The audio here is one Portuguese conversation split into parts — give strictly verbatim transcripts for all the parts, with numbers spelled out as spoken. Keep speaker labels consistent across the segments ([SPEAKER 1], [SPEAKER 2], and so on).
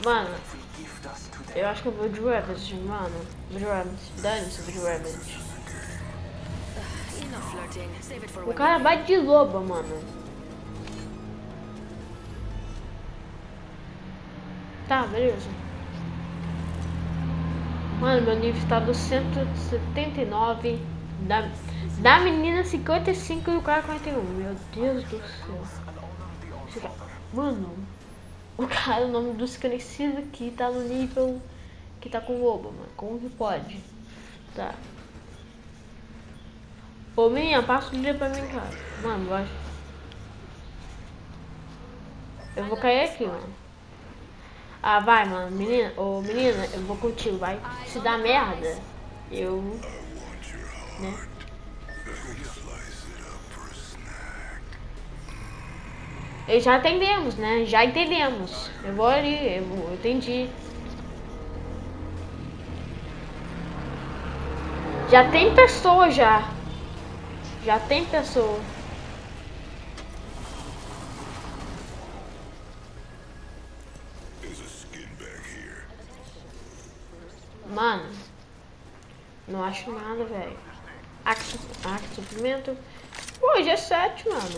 [SPEAKER 1] Mano, eu acho que eu vou de Ravage, mano. De Ravage, dane-se de Ravage. O cara vai de loba, mano. Tá, beleza. Mano, meu nível tá do cento e setenta e nove. Da, da menina cinquenta e cinco e o cara quarenta e um. Meu Deus do céu. Mano, o cara, o nome do desconhecido aqui tá no nível que tá com lobo, mano. Como que pode? Tá. Ô, menina, passa o dia pra mim, cara. Mano, vai. Eu vou cair aqui, mano. Ah, vai, mano. Menina, ô, menina, eu vou contigo, vai. Se dá merda, eu... né? E já entendemos, né? Já entendemos. Eu vou ali, eu, vou, eu entendi. Já tem pessoa já. Já tem pessoa. Mano, não acho nada, velho. Aqui, aqui, suprimento. Pô, G sete, mano.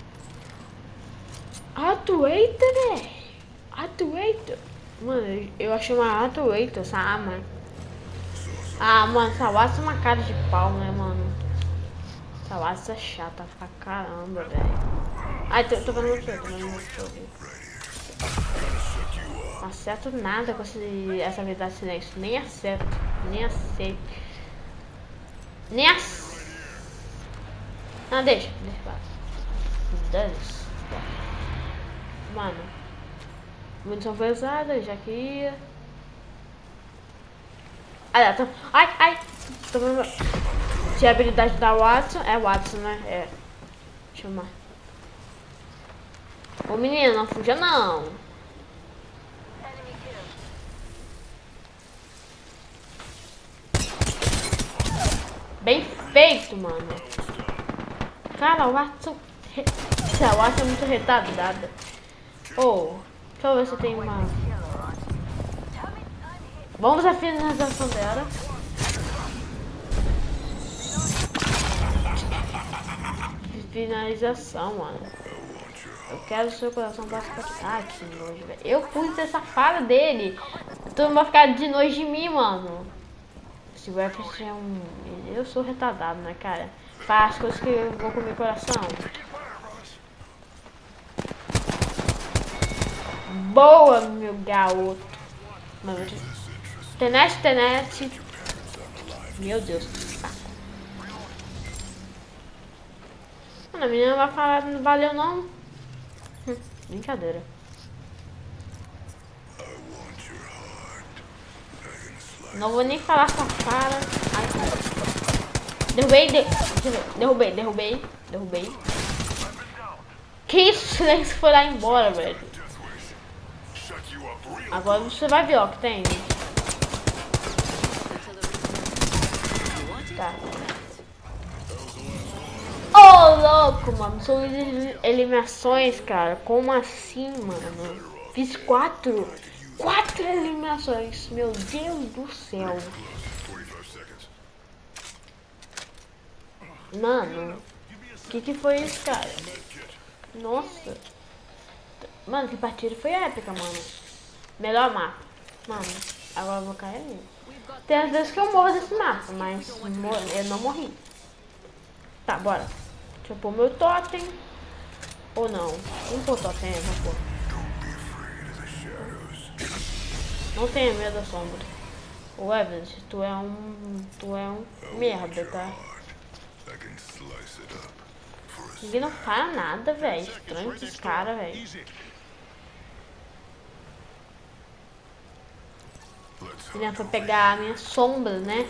[SPEAKER 1] Atuator, velho. Atuator. Mano, eu achei uma Atuator, essa arma. Ah, mano, essa Watts é uma cara de pau, né, mano? Essa Watts é chata pra caramba, velho. Ai, tô, tô vendo muito, tô vendo muito. Não acerto nada com esse, essa habilidade de silêncio. Nem acerto. Nem aceito. Nem acerto. Não, deixa. Deixa. Dane-se. Mano. Munição pesada, já que ia. Ah, tô... Ai, ai. Tô vendo... Se a habilidade da Watson... É Watson, né? É. Deixa eu chamar. Ô, menino, não fuja, não. Bem feito, mano. Cara, o Watson... Essa Watson é muito retardada. Oh, deixa eu ver se tem uma... Vamos à finalização dela. Finalização, mano. Eu quero o seu coração básico. Ai, que nojo, velho. Eu pus essa fala dele. Todo mundo vai ficar de nojo de mim, mano. Esse Weapons é um... Eu sou retardado, né, cara? Faz as coisas que eu vou com o meu coração. Boa, meu garoto. Mano, tenete, tenete. Meu Deus. Tá. Mano, a menina vai falar, não valeu não. Hum, brincadeira. Não vou nem falar com a cara. Ai, cara. Derrubei, de... derrubei, derrubei, derrubei. Que isso? O silêncio foi lá embora, velho. Agora você vai ver, ó, que tem. Tá. Ô, oh, louco, mano. São eliminações, cara. Como assim, mano? Fiz quatro. Quatro eliminações. Meu Deus do céu. Mano. O que que foi isso, cara? Nossa. Mano, que partida foi épica, mano. Melhor mapa. Mano, agora eu vou cair ali. Tem às vezes que eu morro desse mapa, mas eu não morri. Tá, bora. Deixa eu pôr meu totem. Ou não. Vamos pôr totem, vamos pôr. Não tenha medo da sombra. Ô, Evans, tu é um... Tu é um merda, tá? Ninguém não para nada, velho. Estranho esses caras, velho. Ele foi pegar a minha sombra, né?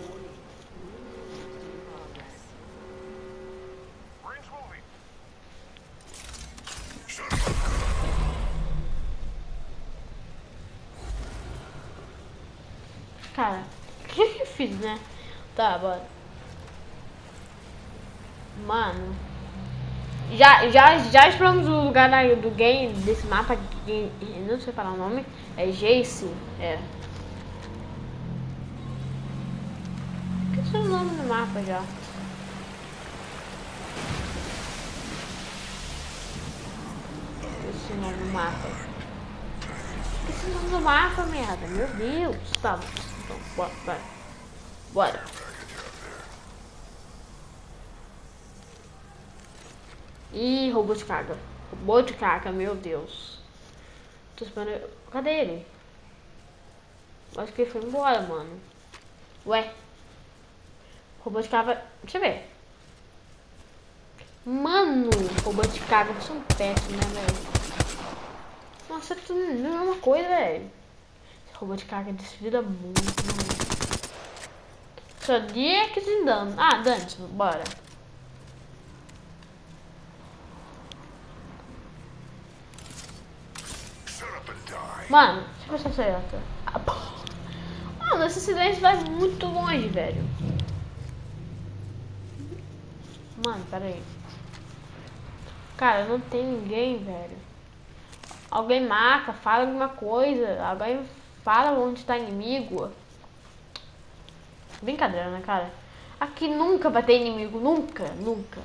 [SPEAKER 1] Cara, o que eu fiz, né? Tá, bora. Mano. Já, já, já exploramos o lugar da, do game, desse mapa, que não sei falar o nome, é Jace, é. Esqueci o nome do mapa já. Esqueci o nome do mapa. Esqueci o nome do mapa, merda, meu Deus. Tá, então, bora, vai. Bora. Ih, robô de carga. Robô de carga, meu Deus. Tô esperando. Cadê ele? Acho que ele foi embora, mano. Ué. Robô de carga. Deixa eu ver. Mano, robô de carga, você é um péssimo, né, velho? Nossa, tudo não é uma coisa, velho. Robô de carga desvida muito, mano. Só dia que se dano. Ah, dane-se, bora. Mano, deixa eu ver se eu acerto. Ah, mano, esse silêncio vai muito longe, velho. Mano, pera aí. Cara, não tem ninguém, velho. Alguém marca, fala alguma coisa. Alguém fala onde tá inimigo. Brincadeira, né, cara? Aqui nunca vai ter inimigo. Nunca, nunca.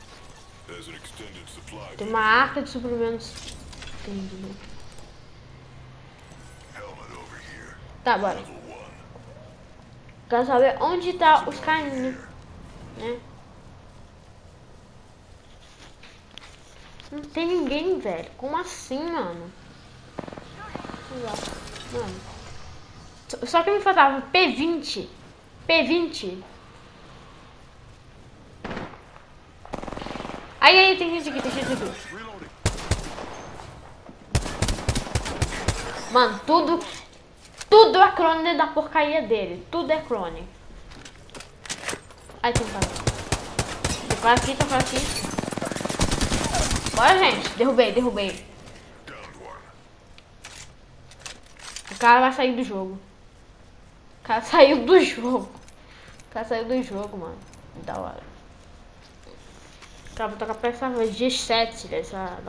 [SPEAKER 1] Tem uma arca de suprimentos. Entendi. Tá, bora. Quero saber onde tá os carinhos, né? Não tem ninguém, velho. Como assim, mano? Mano. Só que me faltava P vinte. P vinte. Aí, aí, tem gente aqui, tem gente aqui. Mano, tudo... Tudo é clone da porcaria dele. Tudo é clone. Aí tem um cara. Tem um cara aqui, tem um cara aqui. Bora, gente. Derrubei, derrubei. O cara vai sair do jogo. O cara saiu do jogo. O cara saiu do jogo, mano. Da hora. Cara, vou tocar pra essa G sete dessa...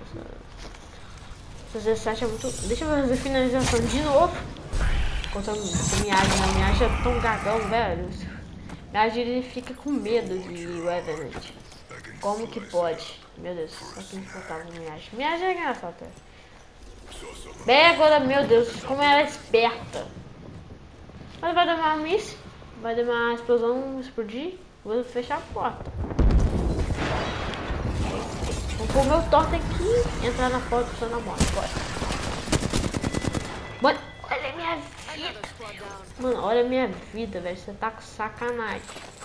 [SPEAKER 1] Essa G sete é muito... Deixa eu fazer finalização de novo. Contra Miagem, a Miagem é tão cagão, velho. Miagem ele fica com medo de Revenant. Como que pode? Meu Deus, só que me faltava Miagem. Miagem é engraçado, até. Bem, agora, meu Deus, como ela é esperta. Mas vai demorar um miss, vai demorar uma explosão explodir. Vou fechar a porta. Vou pôr meu torta aqui, entrar na porta do na moto. Bora. Bora. Olha a minha vida. Mano, olha a minha vida, velho. Você tá com sacanagem.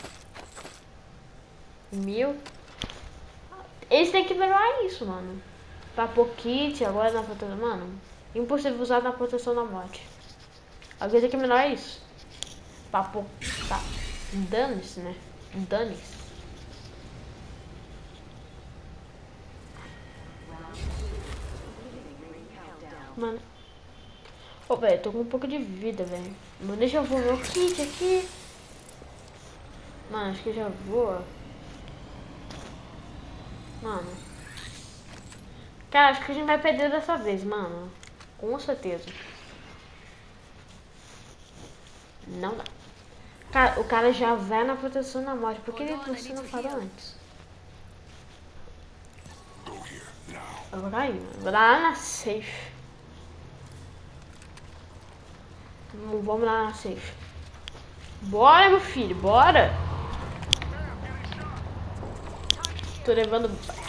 [SPEAKER 1] Meu. Eles têm que melhorar isso, mano. Pra pôr kit agora na proteção. Mano, impossível usar na proteção da morte. Alguém tem que melhorar isso. Pra pôr. Tá. Dane-se, né? Dane-se. Mano. Ô, velho, tô com um pouco de vida, velho. Deixa eu voar meu kit aqui. Mano, acho que já voa. Mano. Cara, acho que a gente vai perder dessa vez, mano. Com certeza. Não dá. Cara, o cara já vai na proteção da morte. Por que ele você não falou antes? Eu vou cair, mano. Vou dar lá na safe. Vamos lá na safe. Bora, meu filho, bora. Tô levando...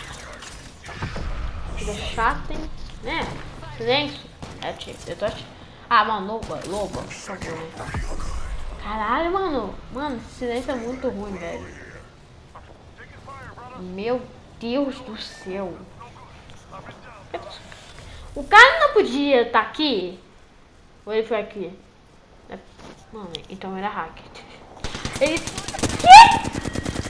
[SPEAKER 1] Fica chato, hein? Né? Silêncio. É, tipo, eu tô achando... Ah, mano, loba, loba, por favor, né? Caralho, mano. Mano, esse silêncio é muito ruim, velho. Meu Deus do céu. O cara não podia estar tá aqui? Ou ele foi aqui? Mano, então era hacker. Ele... Que?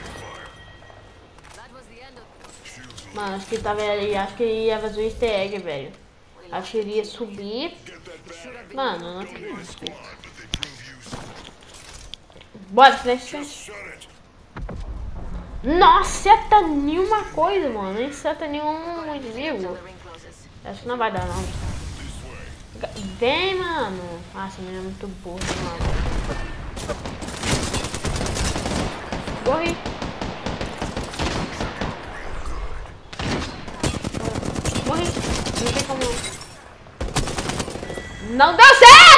[SPEAKER 1] Mano, acho que tava ali. Acho que ele ia fazer um easter egg, velho. Acho que ele ia subir. Mano, eu não acredito. Bora, flash. Nossa, acerta nenhuma coisa, mano. Nem acerta nenhum inimigo. Acho que não vai dar, não. Vem, mano. Ah, essa menina é muito burra, mano. Morri. Morri. Não tem como. Não deu certo!